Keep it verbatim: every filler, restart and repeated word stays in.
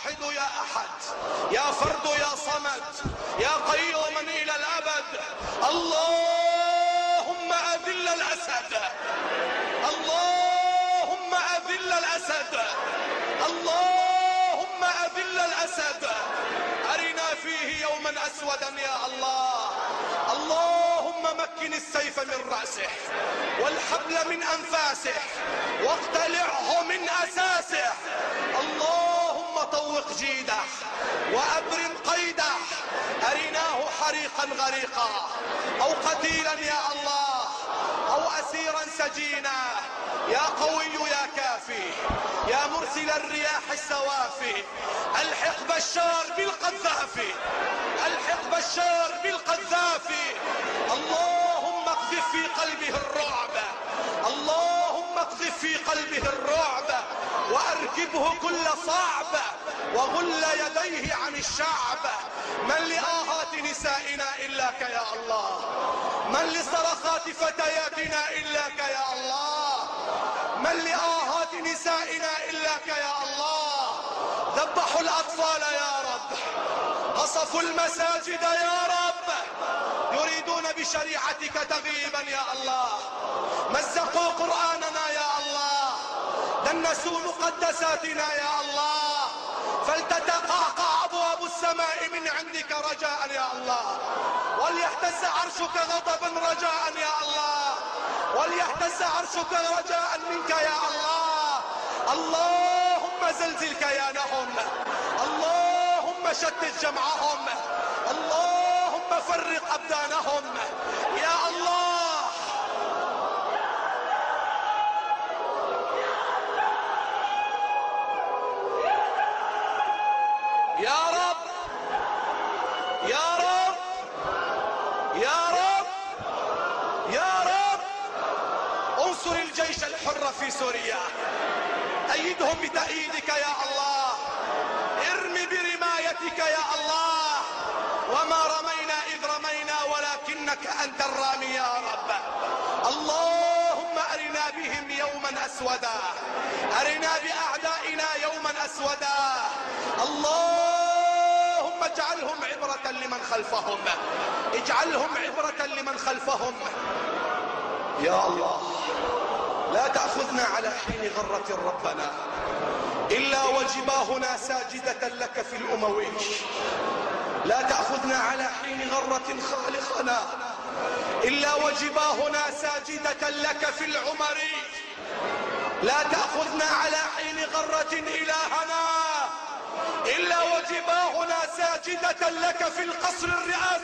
واحد يا أحد، يا فرد يا صمد، يا قيوم إلى الأبد. اللهم أذل الأسد، اللهم أذل الأسد، اللهم أذل الأسد. أرنا فيه يوما أسودا يا الله. اللهم مكن السيف من رأسه والحبل من أنفاسه واقتلعه من أساسه. اللهم طوق جيده وأبرم قيده. أرناه حريقا غريقا أو قتيلا يا الله أو أسيرا سجينا. يا قوي يا كافي يا مرسل الرياح السوافي، الحق بشار بالقذافي، الحق بشار بالقذافي. اللهم اقذف في قلبه الرعب، اللهم اقذف في قلبه الرعب وأركبه كل صعب وغل يديه عن الشعب. من لآهات نسائنا إلاك يا الله، من لصرخات فتياتنا إلاك يا الله، من لآهات نسائنا إلاك يا الله. ذبحوا الأطفال يا رب، قصفوا المساجد يا رب، يريدون بشريعتك تغييبا يا الله. مزقوا قرآننا يا الله، دنسوا مقدساتنا يا الله. فلتتقعقع أبواب السماء من عندك رجاء يا الله، وليهتز عرشك غضبا رجاء يا الله، وليهتز عرشك رجاء منك يا الله. اللهم زلزل كيانهم، اللهم شتت جمعهم، اللهم فرق أبدانهم يا الله. يا رب يا رب يا رب يا رب، انصر الجيش الحر في سوريا، أيدهم بتأييدك يا الله، ارم برمايتك يا الله. وما رمينا إذ رمينا ولكنك أنت الرامي يا رب. اللهم أرنا بهم يوما أسودا، أرنا بأعدائنا يوما أسودا. اللهم اجعلهم عبرة لمن خلفهم، اجعلهم عبرة لمن خلفهم يا الله. لا تأخذنا على حين غرة ربنا إلا وجباهنا ساجدة لك في الأموي. لا تأخذنا على حين غرة خالقنا إلا وجباهنا ساجدة لك في العمري. لا تأخذنا على حين غرة إلهنا إلا وجباهنا ساجدة لك في القصر الرئاسي.